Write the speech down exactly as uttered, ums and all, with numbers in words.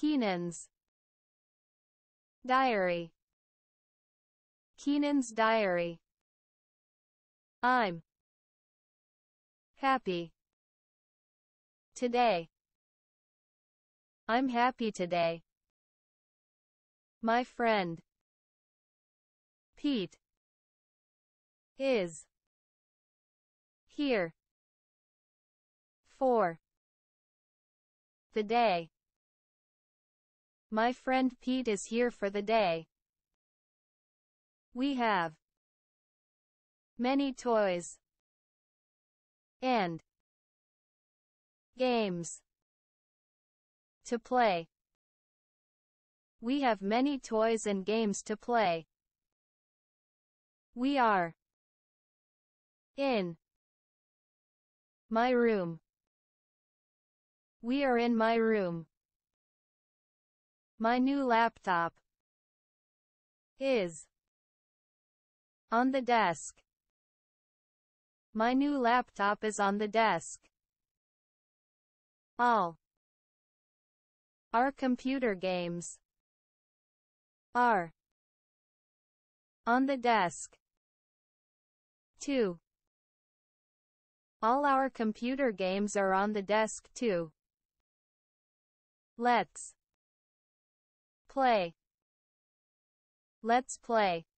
Keenan's diary. Keenan's diary. I'm happy today. I'm happy today. My friend Pete is here for the day. My friend Pete is here for the day. We have many toys and games to play. We have many toys and games to play. We are in my room. We are in my room. My new laptop is on the desk. My new laptop is on the desk. All our computer games are on the desk too. All our computer games are on the desk too. Let's play. Let's play.